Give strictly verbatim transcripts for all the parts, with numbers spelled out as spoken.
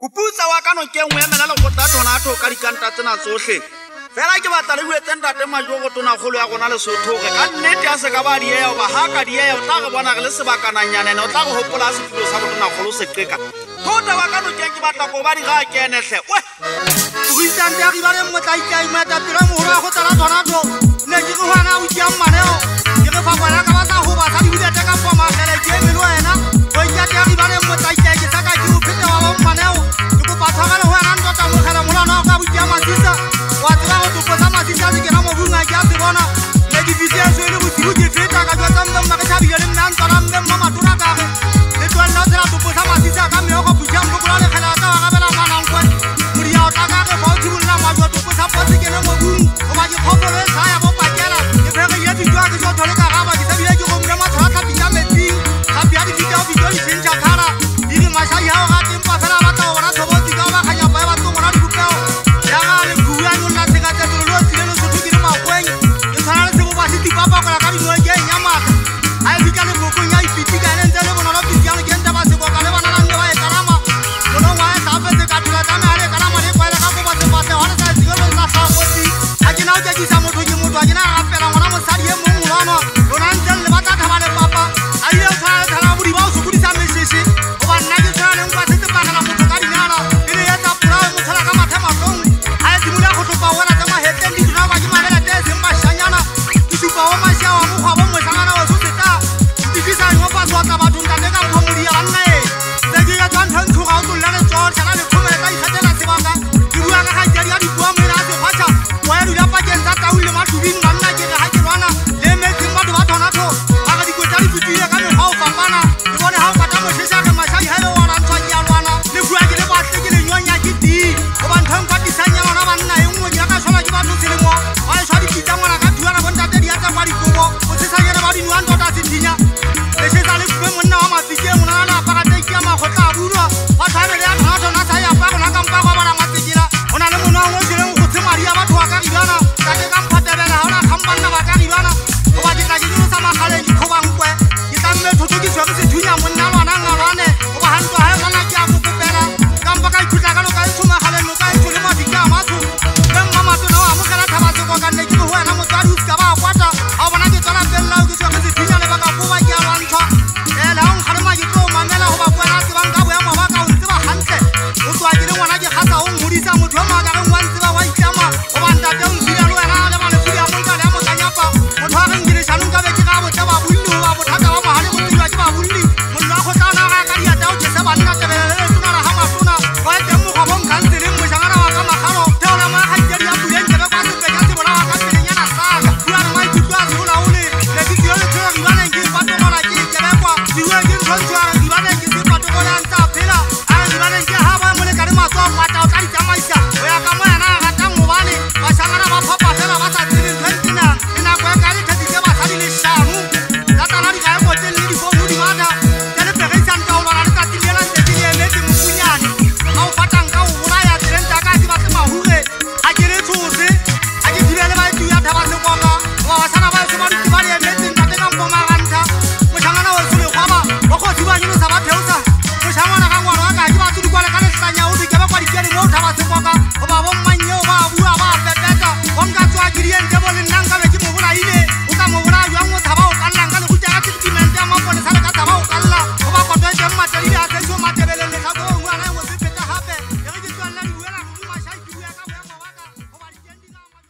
Kuputsa wa ka no ke ngwe mena le go tla Thonatho ka dikanta tsena tsohle. Fela ke batla le buetse ntate majogo tona golo ya gona le Sesotho ge ka nnete ya se ka ba diye ba ha ka diye o tla go bona le sebakananyana o tla go hopola setulo sa botona golo Sekoka. Thota wa ka no ke ke batla go ba di ga kenehle. We go itante ya ribale mo tla ikai mata pele mo hora go tsala Thonatho. Ne ke go hana o tya maneo. Ke re fa bona ka ba sa ho ba sa di bile ka fa ma kele ke me wena. Go itante ya ribale mo tla ikai ke saka ke o pheta wa maneo. Ke go pathaga le ho ana ntota mo khala molana ka butya masisa. Wa tsala go tsosa masisa ke na mo bunga ke a se bona. Le di video so le go tsibu ke feta ka jwa tsamma ma ka thabile le nna ntana mme mama tura ka ge. Le twa nna tsala go tsosa masisa ka me go butya mo bola le khala ka ga bela mana nkwe. Muri ya ta ka ge fa o tsibula ma jwa tsosa potse ke na mo bunga. O ba ke khofo le sa ya bo pakela. Ke phege ye di jwa ke so thole ka ga ba ke sabile ke go mna ma thata pika metsi. Ka bia di video video di tsenja khara. Di le masha ya ga tempa fela ba ta bona thobo di ka ba khanya ba ba tsona di bupeo. Ya ga le bua no la tse ka tse lo tsile lo sotho ke le makweng. Ke tshwana le se bo ba se tipapa ka ka di no ke nya mata. Ai di ka le boko nya ipiti ka le ntse le bona lo piti ya le ke nta ba se Sekoka le bana la nne ba e kalama. Bona wa e sa fetse ka tula tsa me ale kalama le kwa le ka go ba se ba se hona sa tsilo lo sa ga go tsi. A ke na o ke sa motho ke motho a ke na ga pela ngwana mo sadi e mo ngwana. Lona ntse le ba ta thaba le papa. A ile o tshwana le thaba bodi ba o se kudisa mesese. O ba nna ke tshwana le nkwa se tse pakala motho ka dinyana. Ile ya tsa pula mo tshwana ka mathe mafong. A e dimula go tlopa wena tsa mahetle di dira ba ke mabela tse se mashanyana. Ke supa wa masha wa mo gwa bo mo sangana wa so seta. Di disa yo pa so tsa batho ntate ka phomodi ya banna e. Se ke ya tsantsa ntho ga o tlolla le tsona tsana le khomela e khatela sebaka. Di bua ka ga jari ya di bua mena se khatsha. Wa ya dula pa ke tsa taule ma tubing banna ke ga ke lwana. Le me ke batho ba Thonatho. Ba ga di kweta di futile ka me ga o fapana. Ke bone ha o pata mo shesha ka mashai ha le wana ntwa ke ya lwana. Le bua ke le batle ke le nyonya ke di. O ba nthang ka disanya ngwana banna e ngwe ya ka tshwana ke batho selemo. Wa e tshwadi pitsa ngwana ka thuana go ntate di ya tsa mari kobo. O se sa yena ba di nwa ntota se dinya. Le se sa le kwe monna wa matsike mona na pa ka te ke ma go tla bulwa. Wa tshwana le ya Thonatho na sa ya pa go na ka mpa go bana matsikela. Ona le mona o se le go tsemari ya batho wa ka ribana. Ka te ka mphatela ha ona khambana ba ka ribana. O ba ke ka ke dilo sa magale di khobankwe. Ke tla mme thotho ke tswa ke se thunya monna lwana ngalwane. O ba hantwa ha kana ke a go kopela. Ka mpa ka ithutla ka no ka itsoma gale no ka itsole ma dika matho. Le mama tona wa mo kana thaba Sekoka nne ke go wena mo tsadi u ska ba kwata. Ha bona ke tsona fella o ke tswa ke se thunya le ba ka bo ba ke a lwantsha. Eh la on khare ma ke tlo mamela go ba kwela ke bang ka bo ya mo ba ka o ntse ba hantle. O tswa ke le ngwana ke gasa o ngudisa motho wa maga re ngwantse ba wa itlama. O ba ntate o ntsia le wena le ba le fudi ya mo nka le mo kanyapa. Motho wa re ngile shanong ka be ke ga bo tsa ba bulli o ba bothata wa mahale mo tswa ke ba bulli. Monna go tla na ga ka dia tao ke se ba nna ke le le tuna ra ha matuna. Wa teng mo go bon kantse le mo shangana wa ka magalo. Teola ma ga ke dia buleng ke ba kwa se penya se bona wa ka penya nyana saga. Bua re mai tutwa se hola ole. Le di tio le tio ribana ke ba to mona ke ke le kwa. Diwe ke tshwantshwa ribana ke se ba to mona ntsa phela. A ribana ke ha ba mo le ka re matso wa ta o ka di tsamaisa. O ya ka mo yana ga ta mo bane. Ba shangana ba phapa fela ba sa tsile ntwentina. Ina kwa ka di thati ke ba sa di le shamu. Ka tana di ga mo tele di fo mo di mata. Ke le pere sa nta o ba le ka ti le lan te di le le mo kunyane. Ha o patang ka o bona ya trenta ka di ba se mahure. A ke le tsose. A ke di le ba di ya Thaba Sekoka. Wa wa sana ba se ba di ba le le tenta te ka mo ma ganta. Mo shangana wa se le khaba. Wa go di ba nyino sa ba theusa. Mo shangana ka ngwana ka di ba tsu di kwa le ka le tsanya o di ke ba kwa di ke mo Thaba Sekoka. O ba bo mannyo ba bua ba pepeta. O nka tswa ke di ente bo le nanga be ke mo bona ile. O ka mo bona jwa mo Thaba o ka nna ka le go tja ka treatment ya mapone sa le ka Thaba o ka lla. O ba kwa twa ma tele ya se so matebele le ka go ngwana mo se peta hape. E re ke tswa nna di buela go ma shai ke bua ka bo ya mo ba ka. O ba di kendi na ma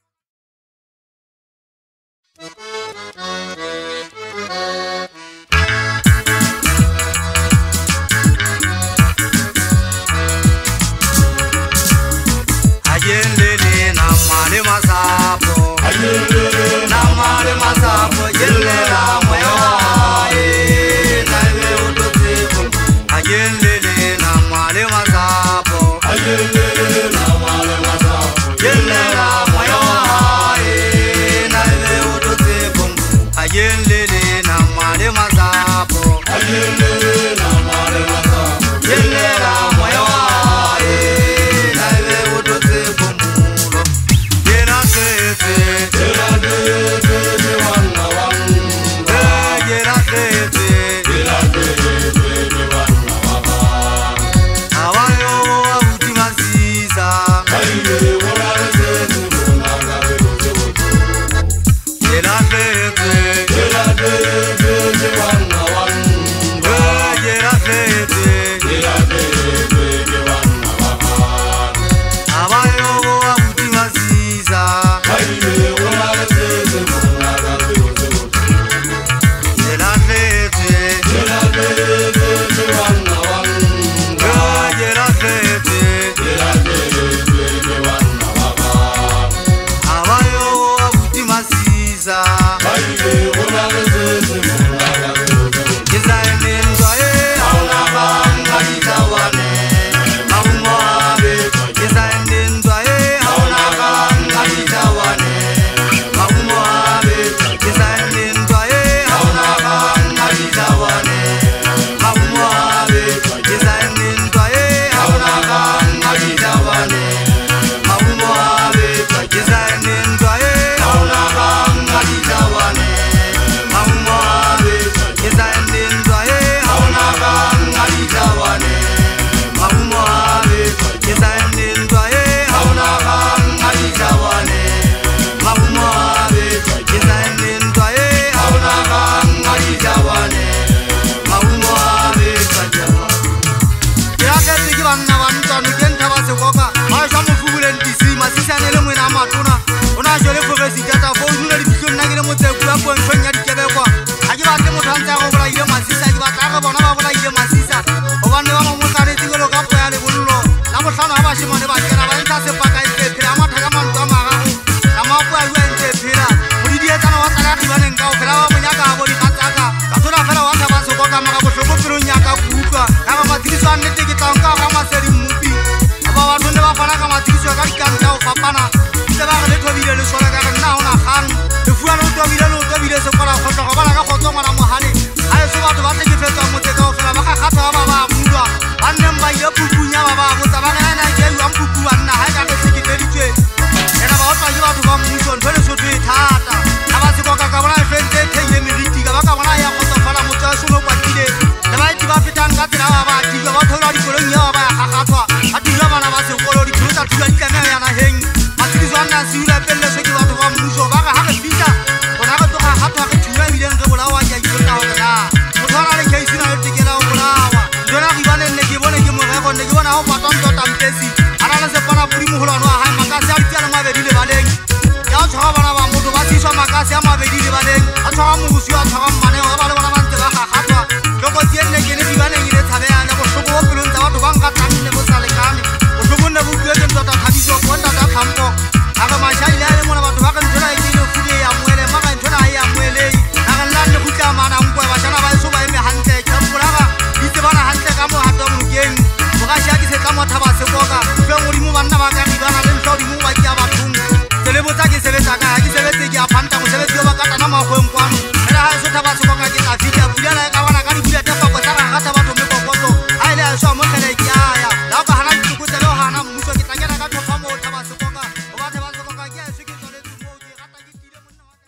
Ayelele na male masapo. Ayelele na male masapo. Yelele moyo ae na le utotepo. Ayelele na male masapo. Ayelele na male masapo. Yelele moyo ae na le utotepo. Ayelele na male masapo. Ayelele na male masapo. Yelele moyo ae na le utotepo. Yena tete, yena tete, wana wana. Yena tete, yena tete, wana wana. Awayo banna bantano ke Thaba Sekoka ba sha mofubuleng disi masisane le mwena matona ona jole presidenta fo dula di bitlo nna ke le motseku ya go ntshweng ya dikebekwa ha ke batle motho a ntse go bola ile masisa ke batla ga bona ba bola ile masisa o bane ba mo motare tingelo ka poya le bollo la bohlano ha ba shimane ba kena ba ntse se paka ile phela matha ka mantwa magago la mapoa a ntse phela di di etsa wa tsala di baneng ka o phela ba monyaka a bo di katsaka ka tsona phela wa Thaba Sekoka maga go hloko pelo nyaka ku utlwa ka ba matriso a nnete ke tlang ka ga masedi mmupi ba ba nne ba fana ka matriso ka dikanta o fapana se ba re le thobile le sola ka nna ona gang le fuwa le thobile le thobile se fara go tloga bana ka go tsoma na mohale ha e se batho ba tle ke fetsa motse ka o fela ba ga gatha ba ba mudwa ba nne ba ile pupunya ba ba botsa ba ga na ke yu ampupu wa nna ha ka le se ke teditswe era ba otla ke batho ba mmuso ntho le sotho e thata Thaba Sekoka ka bona fente ke ye meriti ka ba ka bona ya go tsofala motse so no kwatile le ba di ba fetang ka tsela ba ba di ba thola di kolong ya ba ga gathwa a di ba bana ba sekolo di thuta thuta di kana ya na heng matrizwana siula pelle se ke batho ba mmuso ba ga ha re fita bona ga to ga gathwa ke thuya bileng re bolawa ya ikota ho na motho le ke isina le tikela ho bolawa jona ke bana nne ke bone ke mo rego nne ke bona ho patwa ntota mpesi ana le se pana pudi moholwana wa ha makasi a ditela mabedi le baleng ya tshwa bana ba motho ba siswa makasi a mabedi le baleng a tshwa mo busi a tshwa mmane ba le bona ba ntse ba ga gathwa go tienne ke ne di bana ile thabeyana go hlobo go pelong tsa batho ba nka tsanne go sa lekane go hlobo nne bo bue ke ntota thabiso go nta ta khampo aga mashaile a le mona batho ba ka ntona e ke fude ya mwele ma ka ntona ya mwele aga nna le go tla mana nkwe ba jana ba so ba eme hantle tshambula ga ditse bana hantle ka mo hato mo keng go ga sha ke se ka mo Thaba Sekoka fe ngodi mo banna ba ka di bana le hlodi mo ba ke bathong tsele botsa ke sebetsa ka ha ke sebetse ke a phanta mo sebetsi yo ba ka tana ma go nkwano era ha so Thaba Sekoka ke tla fitla pula la ka bana ka di pula tsa go tsara ga Thaba to me kokoto ha ile a so mo khele ke aya la ka hana ke go tselo hana mmuso ke tla ka thopa mo Thaba Sekoka o ba Thaba Sekoka ke a se ke tsole mo ke rata ke tile monna wa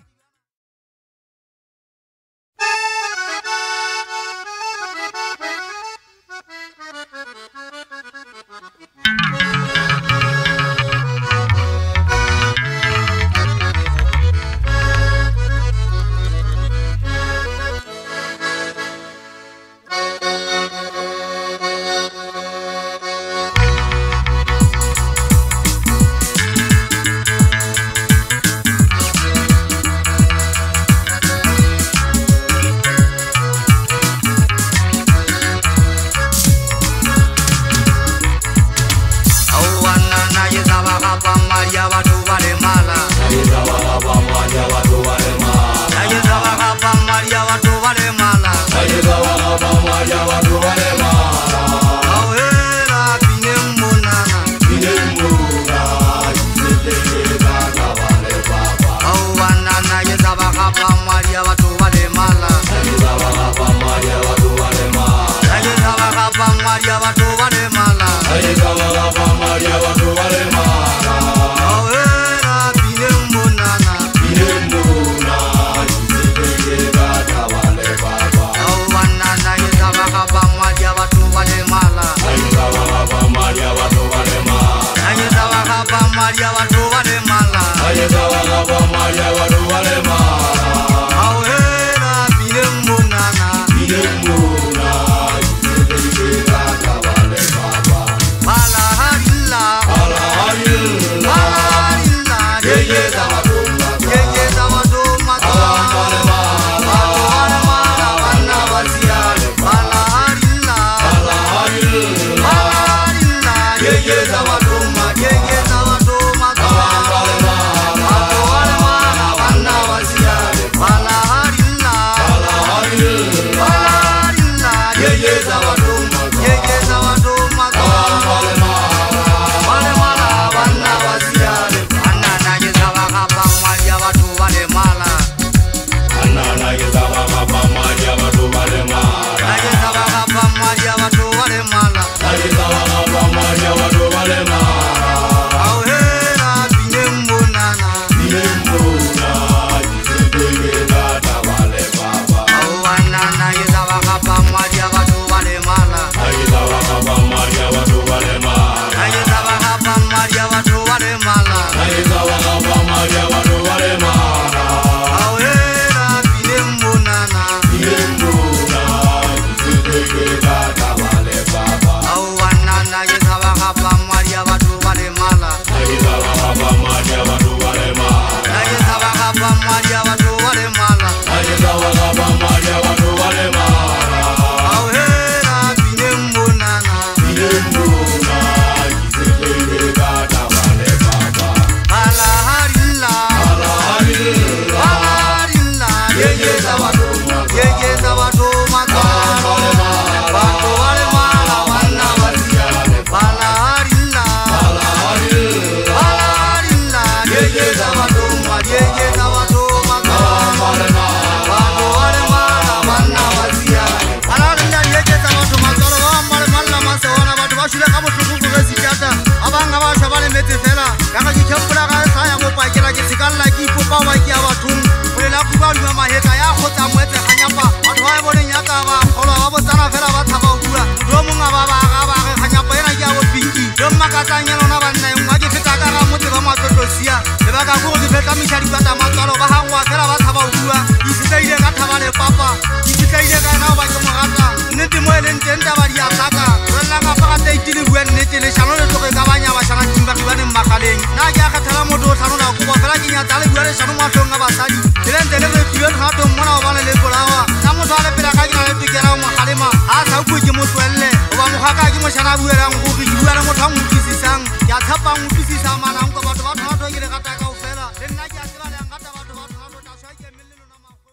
ka bohloko go setjata abang ba sha ba le metse fela ka ga ke tshepula ga sa ya go pakela ke tsikalla ke ipopa ba ke abathung go le la ku ba lwa maheka ya khotsa moetse ganyapa batho ba bone nya ka ba kholo ba botsana fela ba thaba bua do monga ba ba ga ba ga ganyapa ena ke a bo pinki do makatanya lona ba nna ngwa ke feta ka ga motse ba matotlosia le ba ka go ke feta mishadi ba ta matsalo ba hangwa fela ba thaba bua ke sitile ka thaba le papa ke sitile ka na ba ke mogata nnete mo ele ntenta ba dia saka rena ka pa ka itile bua nnete le shano le tloge ka banya ba shana timba ke ba ne makaleng na ke a khathela motho tlhano na go fela ke nya tsale bua le shano mo tlhong ga basadi le ntele le tiro thato mona ba le le bolawa na mo tsale pela ka ke na le tikela mo khalema a sa go ke mo tswelle o ba mo khaka ke mo shana buela go ke bua le motho a mo tlisisang ya thapa mo tlisisa mana go batho ba thato ke le gata ka o fela le nna ke a tsela le ngata batho ba thato ta swa ke mellelo na makgong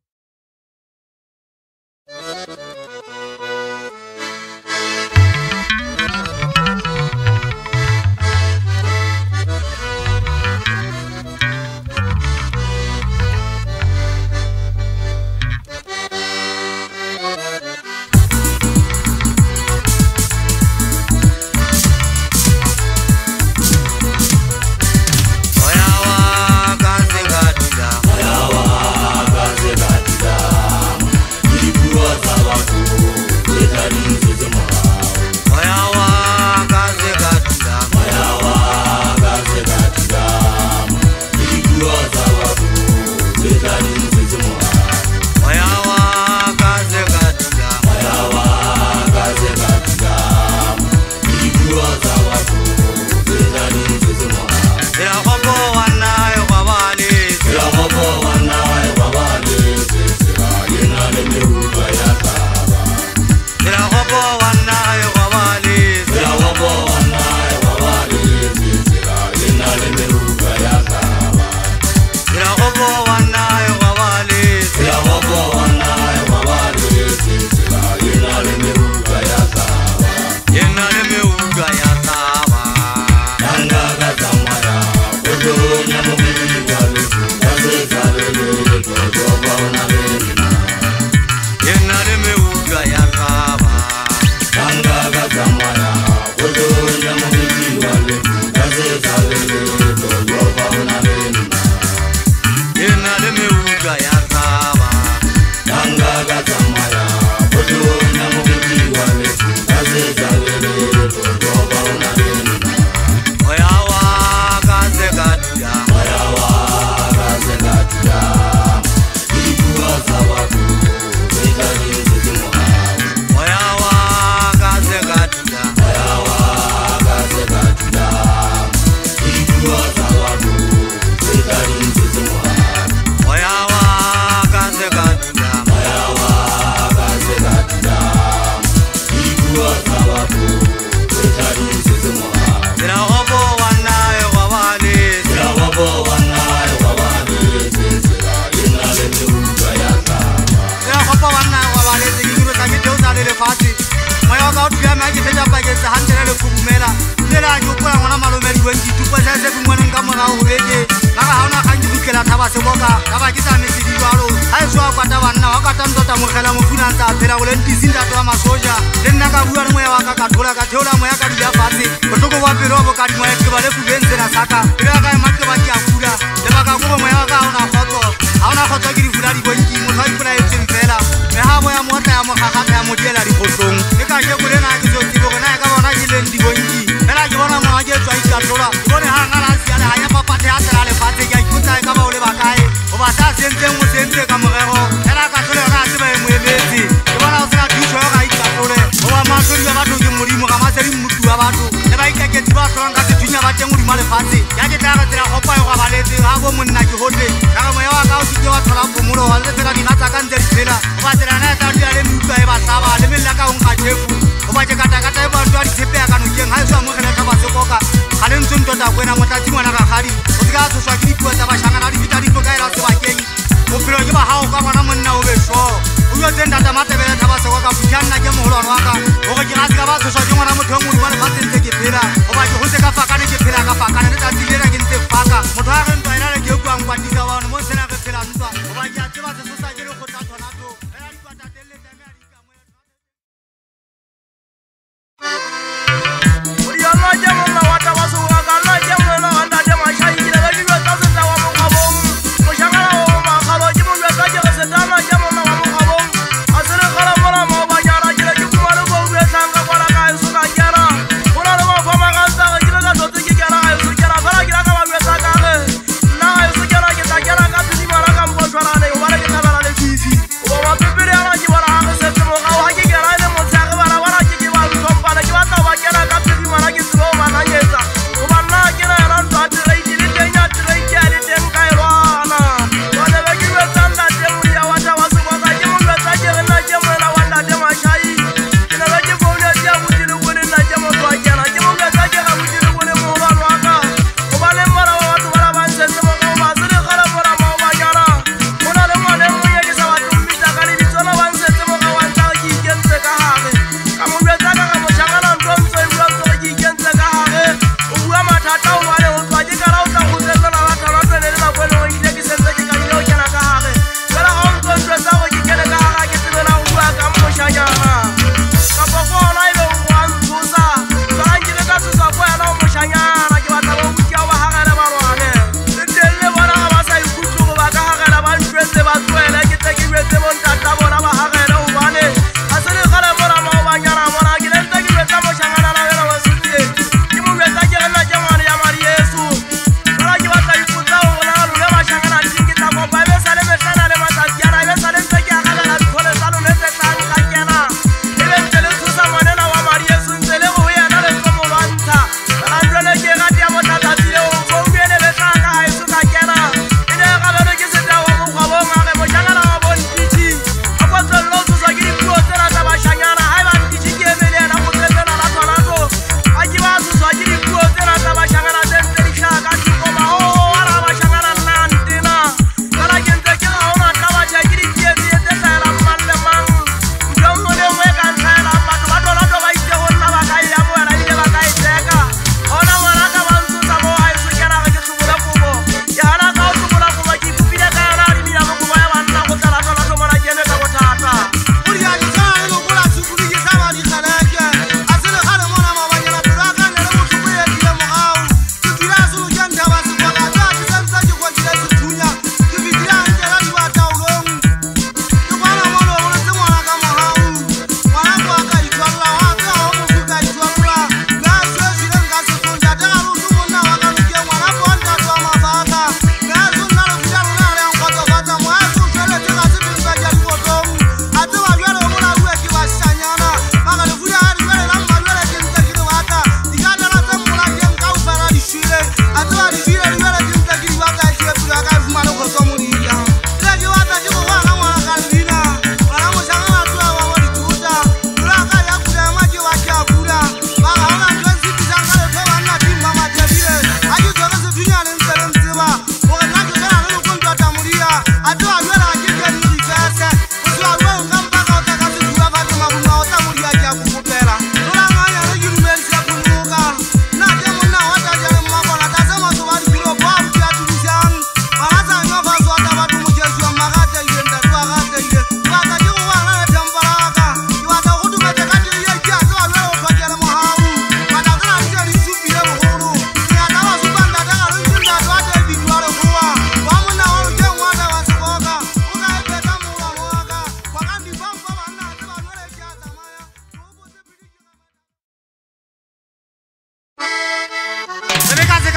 Thaba Sekoka ka ba ke sa metse di jwalo ha e swa kwata banna wa ka tantota mo khela mo funa tsa phela go le ntisinda twa masoja le nna ka bua le moya wa ka ka thola ka theola moya ka dula fatshe botloko ba pelo bo ka di moya ke ba le fubense na saka le ka e matke ba ke a fula le ba ka go moya wa ka ona khotso ha ona khotso ke di fula di bonki mo tsa ipula e tseng fela me ha moya mo tla ya mo ga ga ya mo diela di khotsong le ka je go le na ke so tibo go na ka bona ke le di bonki fela ke bona mo ga ke tswa ika thola bone ha ngala sia le ha ya papa the a tsela le fatshe ke a ikutsa ka ba o le ba kae o ba sa sentse mo sentse ka morero ela ka tlhole ga se ba e moeletsi ke bona o se ka thuso ga ika tlhole o ba matlhodi ba batho ke modimo ga masedi mmutu wa batho le ba ikaketse ba tlholang ka sethunya ba teng modimo le fatshe ya ke tla ga tsela go pa go baletse ga bo monna ke hotle ka ga moya wa ka o se wa thola phomolo wa le tsela dina tsa ka ntse tsela o ba tsela na tsa dia le mutwa e ba tlaba le mella ka o nka jefu o ba ke kata kata e ba ntwa di tshepe ka no keng ha e swa mo gele Thaba Sekoka ga le ntse ntota kwena motlatsi ngwana ga gadi o se ka tshoswa ke dipuo tsa bashanga na di fita di tlokaela sebakeng bophelo ke ba hao ka bona monna o be sho o yo tsenda tamatebele Thaba Sekoka butyanna ke moholwana wa ka gore ke ga se ka ba tshoswa ke ngwana motho ngwe wa lefatshe ntse ke phela o ba ke go se ka fakane ke phela ka fakane le tsatsi lena ke ntse faka motho a re ntwa ena le ke kwang kwatisa wa no mo sena re phela ntwa o ba ke a tseba se sosa ke le go tla Thonatho ela di kwata telle tame a di ka mo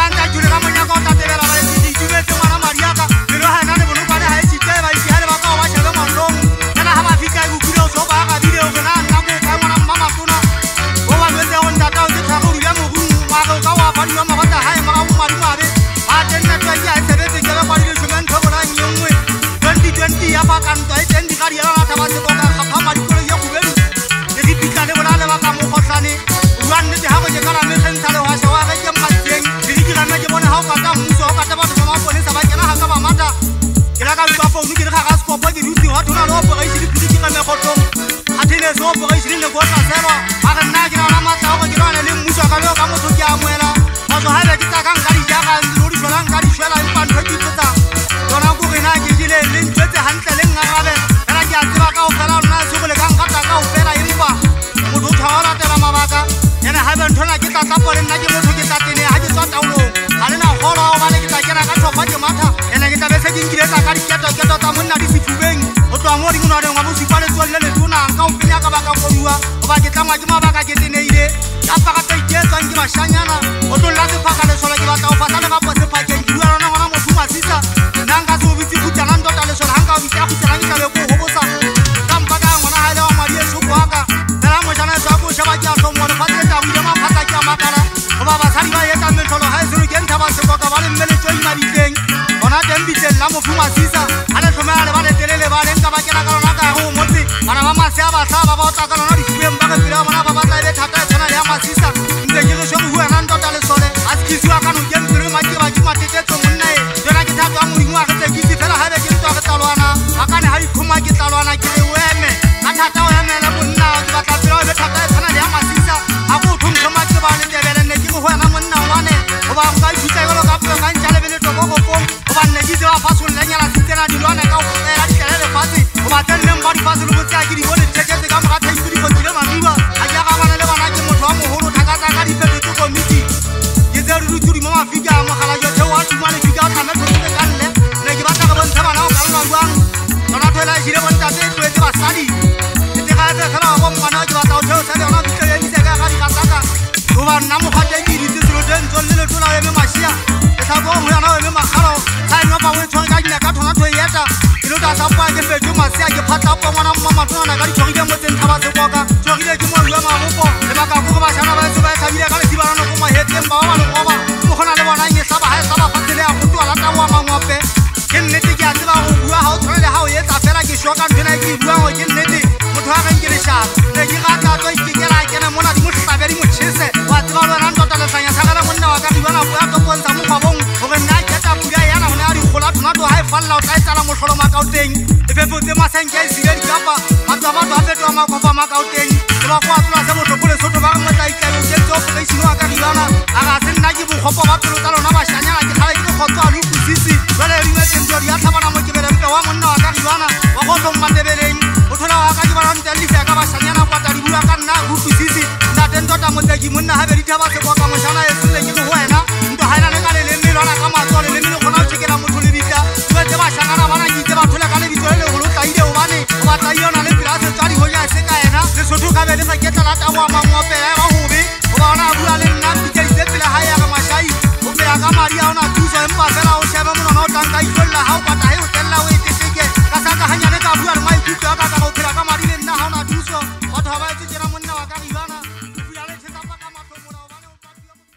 kanta jule ka monya ka ta tebela ba di di metse ngwana mariaka le ha nane bono ba ha itse ba itse ha le ba ka wa shebe mondong kana ha ba fika go kula so ba ga video ke na nna go ka ngwana mama tona o wa metse on ta ta ke thago ya mo bu ma go ka wa ba di ma ba ta ha ma ga mo mari mabe ba tenne twa ya sebetse ke ba di shumen thobo la nyongwe twenty twenty ya ba kan ta ten di ka di ya ta ba se ko ka Phahama di ko ya go belu e di pika le bona le ba ka mo khotlane rwan ne ha go je kana me sentha le wa sha wa ga ke matseng di di kana ke bona ha o ka ta mmuso o ka ta ba ba ma pone sa ba kena ha ka ba mata ke la ka ba fo ke ga ga skopo ke di ho tona lo bo ga di di di kana me khotlo ha tene so bo ga di ne go tla seba ha ga nna ke na mata o ke rwana le mmuso ka lo ka mo thoki a moela ha so ha le ke ta ka nka di ja ga lo di shola nka di shola e pa ntho ke tsa dona go re na ke jile le ntse hantle le ngarabe kana ke a tseba ka o fela nna se go le ka nka ta ka o fela impa mo do thawala tela mabaka yana ha ba ntona ke tla tla le nna ke motho ke tla tene ha ke tswa taulong ha le na gola o ba le ke tla kena ka thofa ke matha yana ke tla be se ke nkile tsa ka di keto keto tsa monna di sifubeng o tswa mo di ngwana re ngwa bo sipale tswa le le tona ka o penya ka ba ka koduwa o ba ke tla ma ke mabaka ke teneile ka pa ka tse tswa ke bashanyana o tlo la se phaka le sola ke ba tla o fasa le ba po se phakeng ke rona ngwana mo thuma sisa nanga se o bitse khutsana ntota le sola hanga o bitse a khutsana ke tla le go hobosa ka mpa ka ngwana ha le wa mari e soko aka la mo jana sa go shaba ke a so mo le fatse ta bu ma phata ke a makala o ba ba sari ba yetsa mentolo ha se ke ntaba se go ka ba le mmele tsoi ma diteng ona tembitse la mo thuma sisa ala thoma le ba le telele ba le nka ba ke na ka rona ka go motse bana ba ma se ba sa ba ba ta ka rona di fueng ba ka pila bona ba ba tla le thata tsona le ya masisa ntse ke go shego bua na ntota le sole a se kiswa ka no ke mpere ma ke ba ke matete tso monna e jona ke thatwa mo dingwa ke tse ke di fela ha be ke ntwa ke talwana ba ka ne ha di khoma ke talwana ke le weme ka thata o ya mela monna ke ba tla pila le thata tsona le ya masisa a go thum thoma ke ba le tebele ne ke go hwana monna wane o ba nka itse go ka pela ka ntjale bele to go go pom o ba ne di se ba faso le nyala sitena di lwana ka o fela di tele le fasi o ba tenne mba di faso le botse a ke di bone tsheke ka mra tha di go dile mamiba a ja ga bana le bana ke motho wa moholo thaka tsa ka di pele to committee ke tse re ruturi mo mafika mo gala jo tse wa tumane fika ka me tlo ka nne ne ke batla ka bontsha bana o ka lwa buang tsona thola jile bonta tse tlo etse basadi ke ga tse tsala go mwana ke batla o theo sa le ona bitse ye ise ka ga di kataka o ba nna mo ga tse di ditse selo tse ntso le le tola ye me mashia ke sa go mo yana ye me magalo sa no ba we tsona ka dina ka thona tho yeta ke lo ta sa pa ke fe jo masia ke phata pa ngwana mama tona ka di tshogile mo teng thaba Sekoka tshogile ke mo lwa mabopo le ba ka go ba shana ba se ba tshabile ka le dibana go ma hetse ba ba le go ba mo gona le bona nye sa ba ha sa ba fatsele a go twa la ta wa mangwape ke nnete ke a tseba go bua ha o tshwana le ha o yetsa fela ke shoka ntena ke bua go ke nnete motho a ga nke le sha ne ke ga ta tswa ke ke la ke na mona di mo tsabe di mo tshese wa tseba lo na ntota le sanya sa ga monna wa ka di bona bua to bontsha mo gabong go re nna ke ta pula yana go na di gola Thonatho ha e falla o tla tsala mo hlolo makauteng e fe fotse masenke e sile di kapa batho ba ba fetwa ma kopa makauteng ke ba kwa tsala sa motho pole Sesotho ba mo tla ikalo ke tso go isino ka di bana a ga se nna ke bo khopo ba tlo tsala na ba shanyana ke khale ke khotwa lu kusisi jale ri me tso di a tlhabana mo ke bele mpe wa monna wa ka di bana wa go tlo mandebeleng o thola wa ka di bana ntse le ka ba shanyana kwa ta di bua ka nna lu kusisi nda tento ta mo tseki monna ha be di thaba Sekoka mo shana e sele ke go wena ndo ha ina le ka le le melo na ka matso le le melo gona o tshekela motho le bitla ba tse ba shangana bana ke tse ba thola ka le bitso le go lo tla ile o bane o ba tla yona le pila se tsari go ya se ka ena Sesotho ka be le sa ketla la ta wa mangwape ya ba hobe o ba ona bua le nna bitse se pila ha ya ga mashai o pela ka maria ona thuso empa fela o sheba mo no tla ka ifolla ha o pata he o tella o iteke ka sa ka hanya le ka bua le mai thuso ka ka o pela ka mari le nna ha ona thuso o tha ba tse tsena monna wa ka ibana o pila le tsa pa ka matlo mo o bane o pa bua mo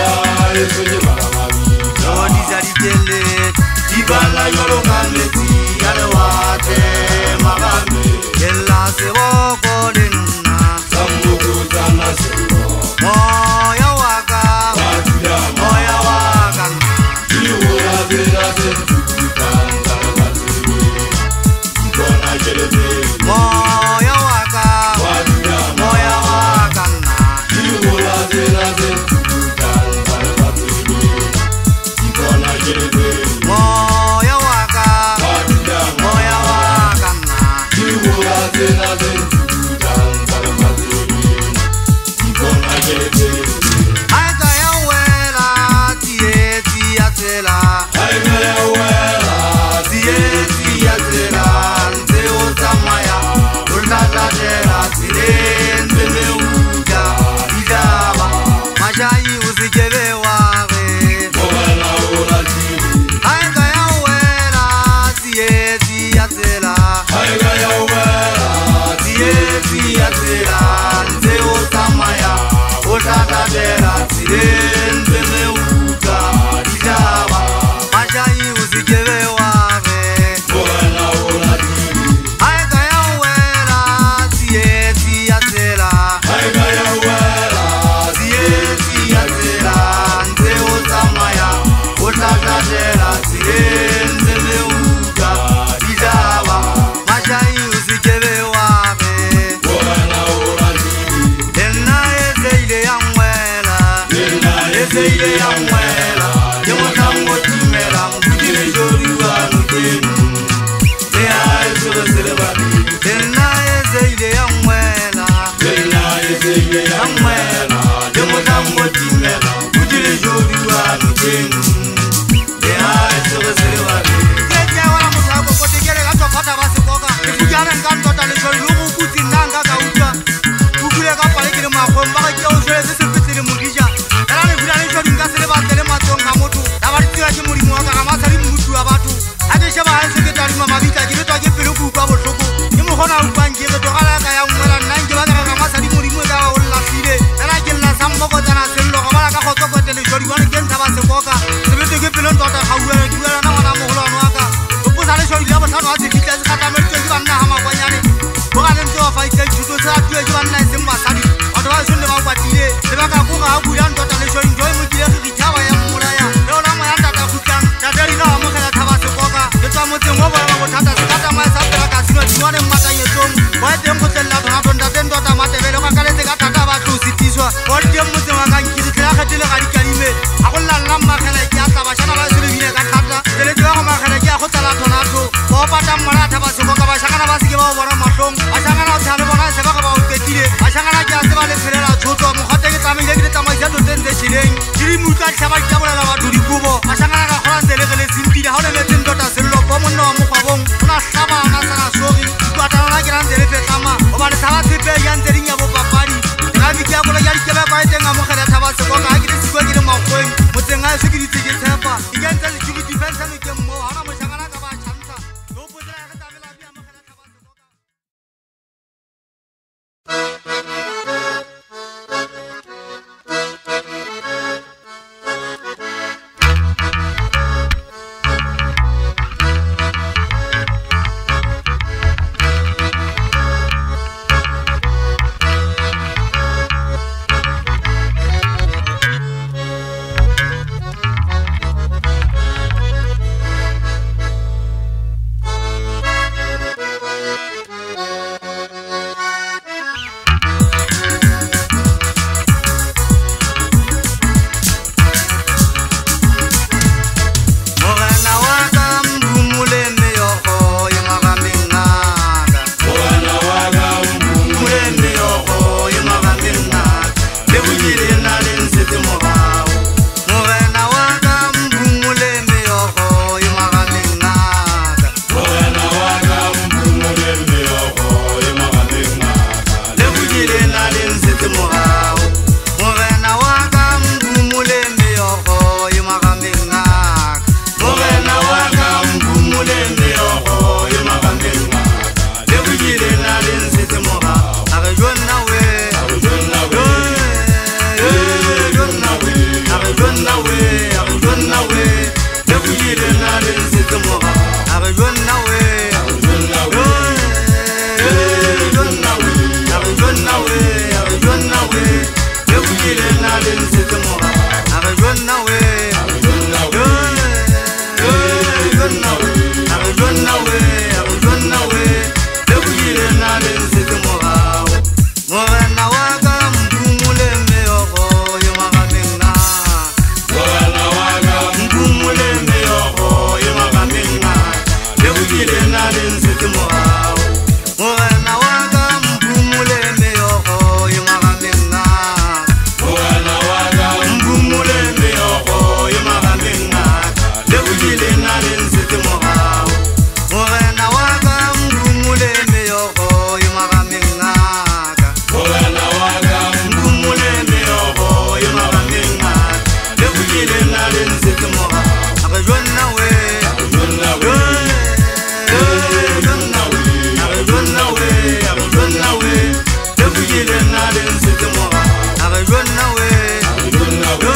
Ibala yolo kaneti Moya waka, moya waka na. Moya waka, moya waka na. Aika ya wela, tie tia tela. Aika ya wela, tie tia tela. Nze otamaya, ulata tela. Tile nze meuja, idaba. Mashayi uzikebe ware. Aika ya wela, tie tia tela. Aika ya wela, tie tia tela. Nze otamaya, ulata tela. Tile nze meuja, idaba. Mashayi uzikebe ware. Aika ya wela, tie tia tela. Aika ya wela, tie tia tela. Nze otamaya, ulata tela. Tile nze meuja, idaba. Mashayi uzikebe ware. Ena ezeile ya mwela, ezeile ya mwela. Yemotango timela, mbukile jori wa nukenu. Ea ezure selebani. Ena ezeile ya mwela, ya mwela. Yemotango timela, mbukile jori wa nukenu. Ea ezure selebani. Kete wala musako kote kere gato fata basi koka. Ifujane nganto tale jori lugu kuti nanga kauta. Kukule kapale kile makomba mbaka kia ushere sisi pitili mugisha. Era ni vila ni jori nga seleba tele matonga motu. Nabaritira kimuri mwaka kamasari mmutu wa batu. Ate shaba hansi ketari mamabita jibeto aje peluku kwa boshoko. Nimu hona upangi yeto kala kaya umwela nange baka kamasari muri mwega wa ula sile. Era jilna samboko tana selo kamala kako toko tele jori wani kenta basi koka. Sebeto ke pelon tota kawere kiwera na wana muhula nwaka. Upu sale shori laba tano ati kita zikata merito jiba na hama kwa nyane. Boka nento wa faite judo sa tuwe jiba na isemba sadi. Otowa sunde wa upatile. Sebaka kuka haku yan tota le shori njoi mujile kikitawa ya mmulaya. Leo lama yanda takukan. Tateri na wamuka ya taba sekoka. Yeto amuti ngobo ya mabotata sikata maya sabela kasino jiwane mwata yetom. Waete mkute la Thonatho ndatendo ata matevele kakale sekata taba tusitiswa. Waete mkute wakankiri kila katile karikalime. Akula lama kala ikiata bashana la suri vile kakata. Tele tiwa kwa makala kia kota la Thonatho. Wapata mwala taba sekoka bashakana basike bao wana mashong. Bashakana utame wana sebaka bao utekile. Bashakana kia seba le felela choto. Mukate kitame ile kile tama isato tenze shileng. Jiri muta kisaba kitabula la waduri kubo. Bashakana ka khola nzele kele simpida. Hole metin dota sello pomo no mukhabong. Una saba na sana sori. Tuatana na kila nzele fe kama. Obale taba tipe ya nzele nya bo papari. Rabi kia kula yari kebe kwa ete nga mukhala taba sekoka. Hakili sikwe kile makweng. Mutenga security ke tepa. Igenza security defense ni ke mo. Hana mshangana ka ba chanta. Do putla ya tabela bia mukhala taba sekoka. jonna we jonna we le buyile na le nsete morao morena wa ka mpumule meogo yo magamenga morena wa ka mpumule meogo yo magamenga le buyile na le nsete morao morena wa ka mpumule meogo yo magamenga morena wa ka mpumule meogo yo magamenga le buyile na le nsete morao morena wa ka mpumule meogo yo magamenga morena wa ka mpumule meogo yo magamenga le buyile na le nsete morao aka jonna we jonna we jonna we aka jonna we aka jonna we le buyile na le nsete morao aka jonna we jonna we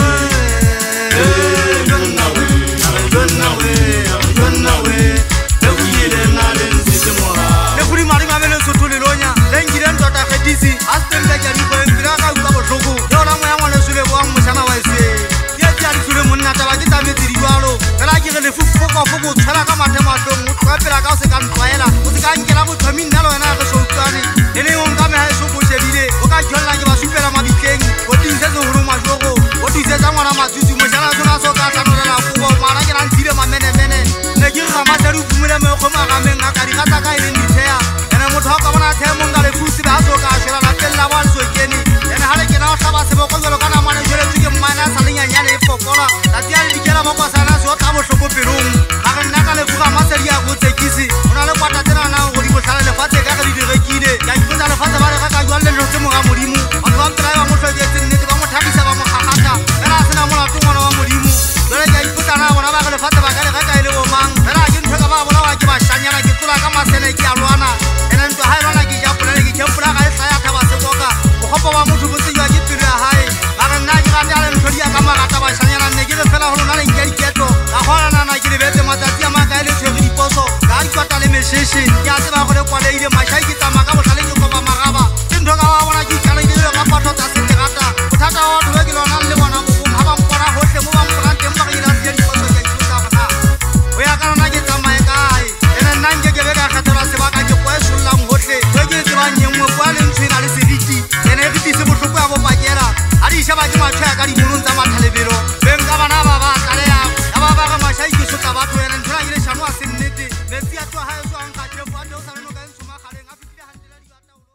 jonna we aka jonna we aka jonna we le buyile na le nsete morao le furi mari mabele Sesotho le lonya le ngire ntota khetisi astembe ja di ko ngira ka uka botlhoko yo la mo ya ngwana sule bo moshana wa ise ke tya di sule monna taba ke tame tiri jwalo fela ke le fufu ka fufu tshela ka mathe mahlong o tla pela ka se ka ntwaela o se ka nkela go thami nna lo yena ga so utlwane ene o nka me ha so go shebile o ka jolla ke ba supela mabitleng o tinse se horo majogo o tise tsa ngwana matsutsu moshana so ka so ka tlanolela fuwa mara ke la ntile mamene mene ne ke ga matsa ru bumela me go magameng a ka di gata ka ile ndithea ene motho ka bona themo nga le fusi ba so ka shela la tella ba so keni ene ha le ke na o hlaba se bo go jolo kana mane jole tsike mmana sa lenyanyane e fokola la tia le dikela ba kwasana so ta bo hloko pelong ga re nna ka le fuga masedi ya go tsekisi ona le kwata tsena na go di bo hlala le fatse ka ga di direkile ya ipotsa le fatse ba re ga ka jwa le lo tse mo ga modimo batho ba ntla ba mo hloketse nnete ba mo thabisa ba mo gagata fela a sena molato ngwana wa modimo jole ke ipotsa na bona ba ga le fatse ba ka le ga ka ile bo mang fela ke ntho ka ba bona wa ke ba shanyana ke tlola ka masene ke a lwana ene ntwa ha lwana ke ja pula ke ke pula ga e tsaya Thaba Sekoka go gopa wa motho bo tsenya ke tiro ya hae ga re nna ke ga ya le ntho dia ka magata ba shanyana nne ke le fela go nna le nke diketlo ga gona nana ke le betse matsatsi a maka ile tshwere diposo ga di kwata le meshishi ya se ba go le kwale ile mashai ke tama ka botlhale ke kopa magaba ke ntho ka wa bona ke kana ile ga patho tsa seterata bothata wa batho ba ke lona le bona go ha ba mpona hohle mo ba mpona teng ba ile tsa diposo ke ithuta bona o ya kana na ke tsamaye kae ene nna nke ke be ka khatela sebaka ke kwa esullang hohle ke ke tseba nyengwe kwa le ntshina le sediti ene ke tise bohloko ya bo pakela a di shaba ke matshwa ka di bolong tsa mathalebelo beng ka bana ba ba tlale ya ba ba ga mashai ke so tsa batho ene nthola ile shano a se nnete metsi a twa ha e so an ka tshefo a no sa no ka ntshoma khaleng a fitile handela di batla ulo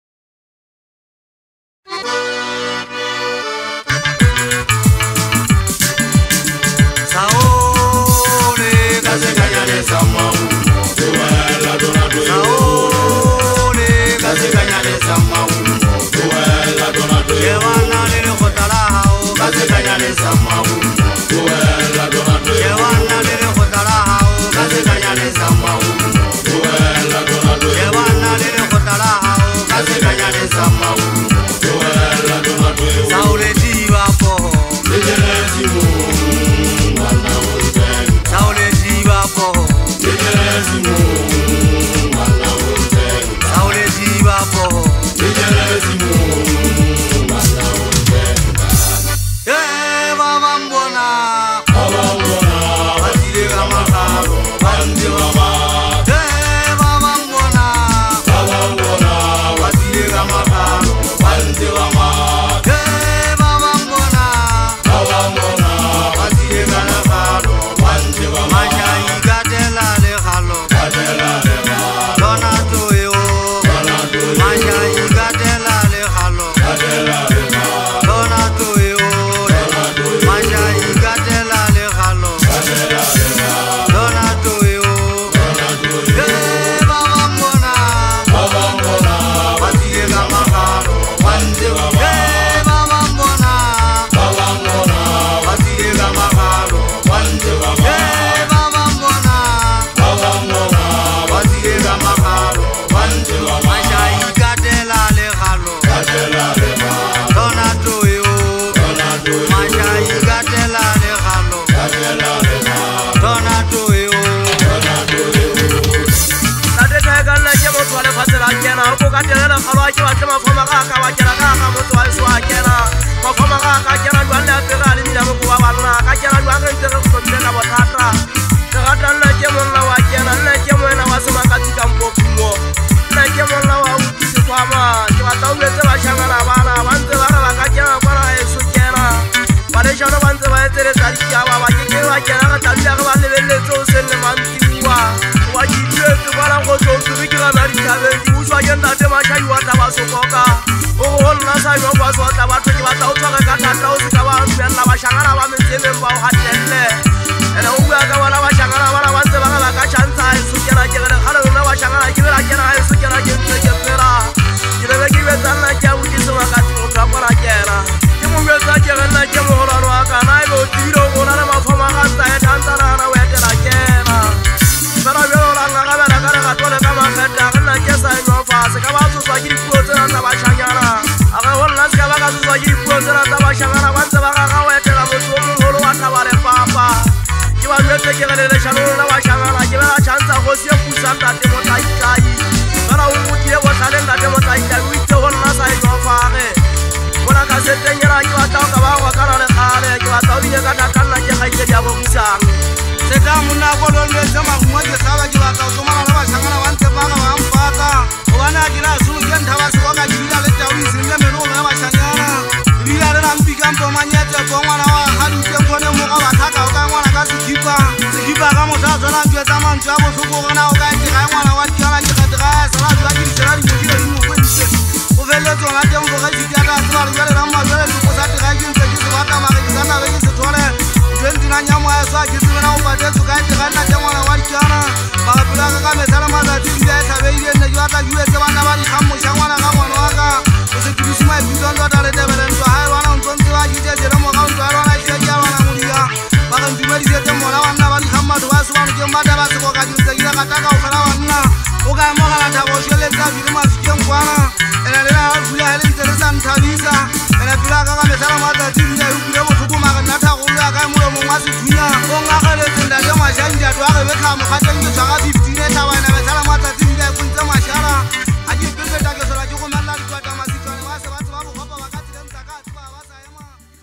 saole ka se kanyane sa mawu tuela Thonatho saole ka se kanyane sa mawu tuela Thonatho shebana le le khotala hao ka se kanyane sa mawu tuela Thonatho shebana le le khotala hao ka se kanyane sa mawu tuela Thonatho shebana le le khotala hao ka se kanyane sa mawu tuela Thonatho saole diwa po le le simo ngwana o teng saole diwa po ya ba ba ke wa ke ra ta ya ba le le tso se le mantiwa wa di tse tse ba la go tso tse ke ga ba di thabe di uswa ke ntate ma tshai wa ta ba Sekoka o go nna sa yo ba so ta ba tse ba ta o tsaka ka ta ta o se ka ba mbella ba shangara ba metseme ba o hatelle ene o bua ka bana ba shangara ba ba tse ba ga ka chantsa e su ke ra ke re ga le ba shangara ke ra ke ra e su ke ra ke tse ke tsera ke be ke be tsana ke u ke se wa ka tso ka pora ke ra ke mo be tsa ke nna ke mo hola ro ka na e bo tiro go na le mafama ga tsa e tantana na we te la ke ra pero yo la nga ga ba ka ga tole ka ma khata nna ke sa no fa se ka ba tso swa ke dipuo tsena tsa ba shangara a ga wona se ka ba ka tso swa ke dipuo tsena tsa ba shangara ba ntse ba ga ga we te la motho mo holo wa tla ba le papa ke ba metse ke le le shalo la ba shangara ke ba chantsa go se pusa ntate mo tai tai bara o mutile go tlale ntate mo tai tai o itse go nna sa e no fa ge bona ka se tenyela ke ba ta ka ba go kana le khale ke ba ta o bile ka ta kana ke ga ile ya bo busang se ka monna go lo le tsama mo ke sa ba ke ba ka o tsoma la ba shangana ba ntse ba ga ba mpaka o bana ke la su ke Thaba Sekoka ke dira le tau se le meno ga ba shangana dira le rampi ka mpo manyetse go ngwana wa ga di tse gone mo ga ba thaka o ka ngwana ka sekipa sekipa ga mo sa tsona ke tsa mantsa bo go gona o ka ke ga ngwana wa tsana ke ga ga sala jwa ke tsara di mo di mo kwetse o vele tsona ke mo ga di ka ka tsara le ra ma le go sa tira ke ntse ke se ba ta ma ke sana le ke se tole twenty na nyamo ya sa ke tsena o ba de go ka ke ga na ke ngwana wa tsana ba pula ka ka me sala ma da di ya sa be ile ne jwa ta U S ba na ba di khammo sha ngwana ga ngwana wa ka o se ke sima e bidon do ta le de bele ntwa ha wa na ntse wa ke je mo ga ntwa wa na ke ja wa na mulia ba ga ndime di se mo la wa na ba di khamma do wa su ba ke ma da ba se go ka di se ira ka ta ka o fara wa nna o ga mo ga na ta bo shele ta di ma se ke ngwana ena le na bula hele interesant thabisa ena bula ka ka me sala ma da di ya u bule mo thuku ma ga na ta go ya ka mo mo ma se thunya o nga ga le tsinda le ma janja do ga be ka mo ga teng ke tshwara fifteen ta wa na me sala ma da di ya ku ntse mashara a di pe pe ta ke sola ke go malla di kwa ta ma se tswane wa se ba tswa bo gopa ba ka tsile ntsa ka tswa ba sa ema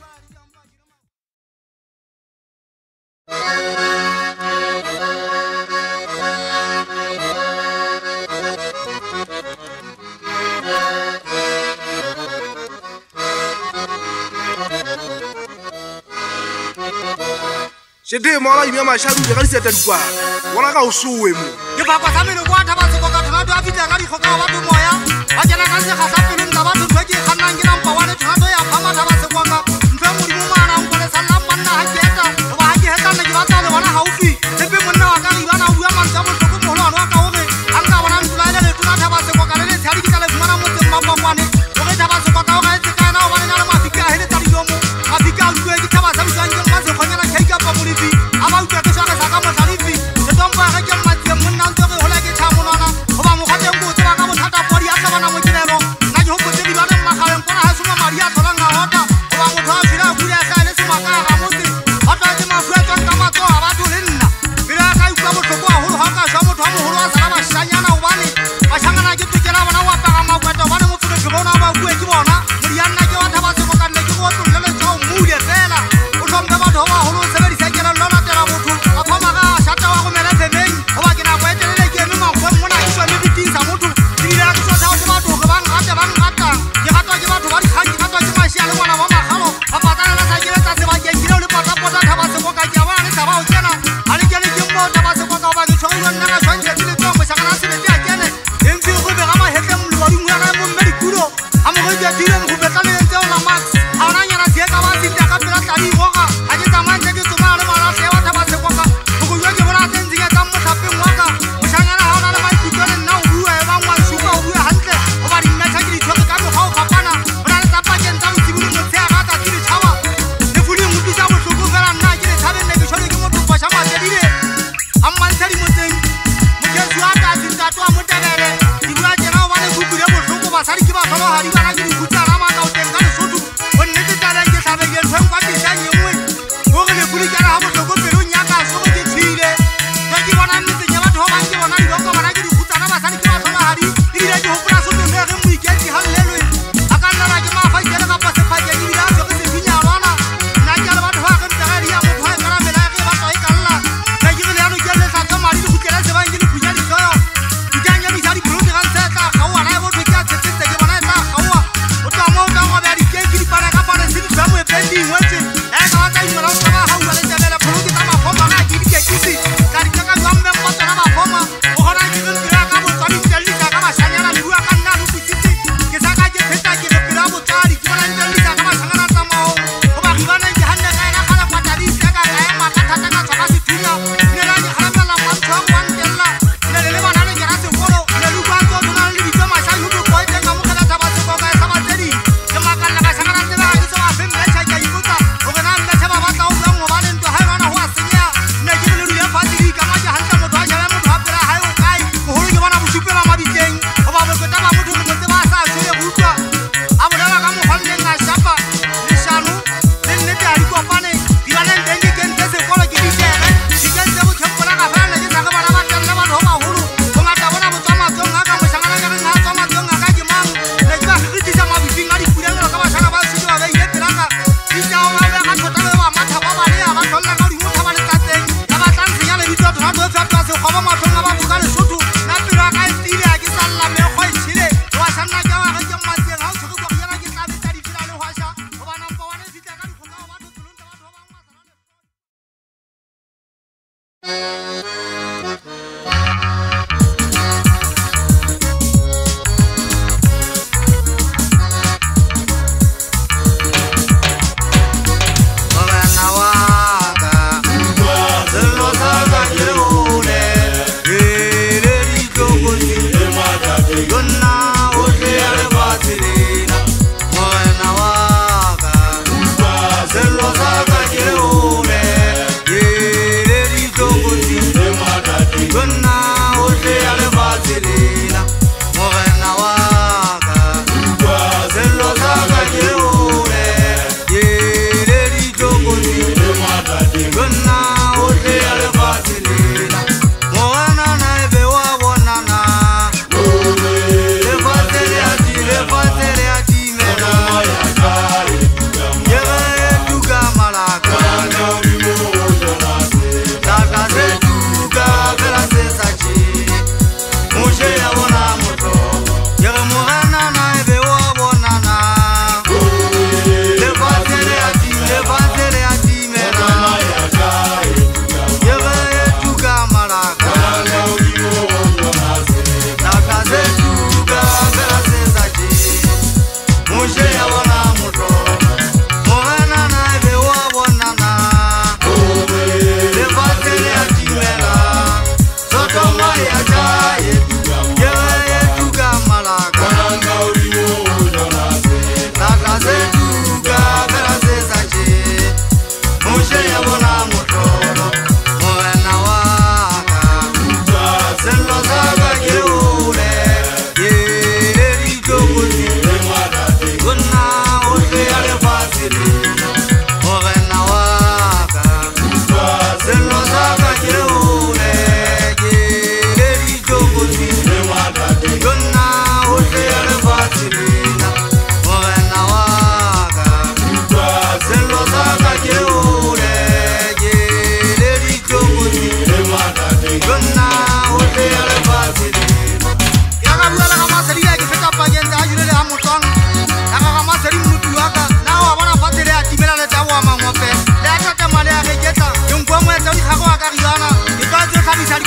Shede mala ime ma sharu de ga seta dikwa wala ka o suwe mo ke ba kwa samelo kwa Thaba Sekoka Thonatho a fitla ka dikgoka wa batho moya ba jana ka se ga sa pele nna batho tse ke khanang ke namba one Thonatho ya Phahama Thaba Sekoka ntse mo di mo mana o kole sala manna ha ke eta o ba ha ke eta nna ke batla le bona haufi tsepe monna wa ka ri bana o bua mantsa mo tloko mo holwana wa ka o re a nka bona ntula le le tuna Thaba Sekoka le le tshadi ke tla le fumana mo tse mmapangwane o re Thaba Sekoka o ga etse ka na o ba le na le mafika a hele tsa dilomo mafika a utlwe ke Thaba sa bitsang ke ma se khonyana ke ka pa molifi a ba utlwa ke sa ka sa ka mo tlalifi se tomba ga ke matse monna ntse re hola ke thamolana go ba mo gateng go tseba ka bothata podi a tlabana mo kinelo nna ke hopotse di bana magaleng kona ha suma mari a tholang ga hota go ba motho a fila a bula ka le semaka ga motse hota ke mafuya tswa ka matso a batho le nna bila ka utlwa botlhoko a holo ha ka swa motho a moholo a sala ba shanyana o bane ba shangana ke tukela bona wa pa ga makweta bane mo fure ke bona ba bue ke bona moriana ke wa Thaba Sekoka nne ke go tlolle tsao mule fela o tlhombe batho ba holo sebedisa ke lona tela motho a thoma ga shata wa go mela femeng o ba ke na go etelele ke mme mangwe mona ke swa le ditinsa motho di dira ke swa tsa batho go ba ngata ba ngata ke gatwa ke batho ba di kgang ke gatwa ke mashi a le ngwana wa magalo ba patana la sa ke le tsa se ba ke ke le pota pota Thaba Sekoka ke ba le Thaba o tsena a le ke le ke mo Thaba Sekoka ba ke tshwara nna ga tshwantse ke le tsoma sa kana se le tya kene emfi go be ga ma hetle mo ba di mo ga mo mmedi kulo a mo go ke dire go betla le ntse o na max a ona nyana se ka ba se tya ka pela tla di goga a ke tsamantse ke tsoma le mala se wa Thaba Sekoka go go ke bona tsenzi ke tsa mo thapeng wa ka o shanyana ha ona le mai kutone nna o bua e ba ngwa supa o bua hantle o ba di nna tsa ke di tshwere ka mo ga o kapana ona le tsa pakeng tsa botshibulu mo tse ga ta ke di tshaba le fuli mo tsa botlhoko fela nna ke le tshabeng ne ke tshwere ke motho ba shama tse dile a mmantse di mo tseng mo ke tswa ka di tsa twa mo tebele di bua jena o ba le kupile botlhoko ba sari ke ba tloga ha di bana ke di kutsa ra ma ka o teng ka le sotho o nnete tala ke tlabe ke ntwe kwa di tsanye ngwe go re le fuli ka ha botlhoko pelo nya ka so go ke tshile ke ke bona nnete nya batho ba ke bona di boko bana ke di kutsa na ba sari ke ba tloga ha di di dire ke hopula sotho ne re mo iketsi ha lelwe a ka nna ra ke ma fa ke le ka pa se pa ke di la so ke se finya rona na ke le batho ba ke ntega ri ya mo fa ka ra mela ke ba twa e kalla ke ke le ya no ke le sa ka mari di kutela se ba ke di kunya di soyo di tanya di sari pro di ran sa ka ga wa na bo ke a tsetse ke bona sa ga wa o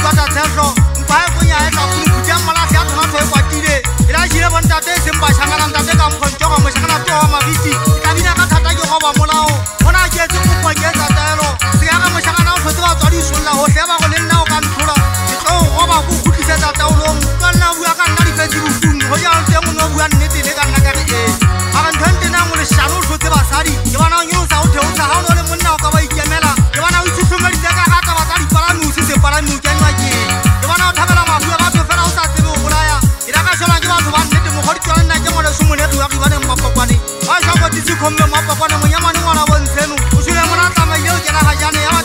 bata tshelo mpa e go nya e tla go butya malasi a Thonatho e kwatile ila jile bontate e semba shangana ntate ka mkhonto go mo shangana to wa mabiti ka bina ka thata ke go ba molao ona ke tse go kwa ke tsa taelo se ga mo shangana o tlotse ba tswa di solla ho hle ba go le nna o ka nthola ke tlo go ba go khutlisetsa taolong ka nna bua ka nna di Facebook ho ja ntse mo no bua nnete le ka nna ka re a ga ntente na mo le shano o tlotse basadi ke bana nyo sa o theotsa ha o no le monna o ka ba ikemela ke bana o itshutlhomeditse ka ga ka batla dipalami o se se palami o kenwa ke ke bana o thabela mafu a batho fela o sa tsebe o bolaya e la ka shola ke batho ba nnete mo godi tsona nna ke mo le sumonete wa ke bana mapapane ba sa go ditse khomme mapapane mo nyamane ngwana bontsheno o sule mona tsamaile o kena ga jane ya